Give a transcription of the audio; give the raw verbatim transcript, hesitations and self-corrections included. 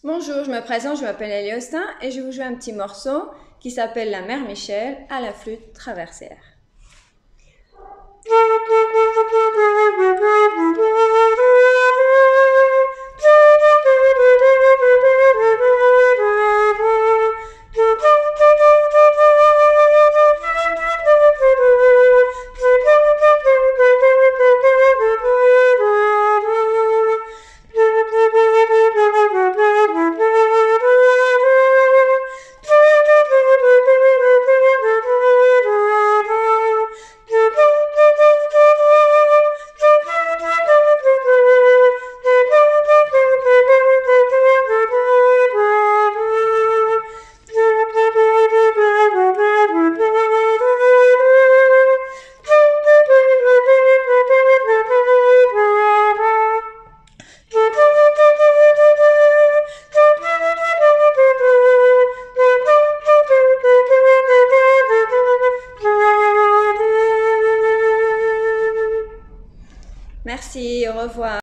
Bonjour, je me présente, je m'appelle Elie Austin et je vais vous jouer un petit morceau qui s'appelle La Mère Michel à la flûte traversière. Merci, au revoir.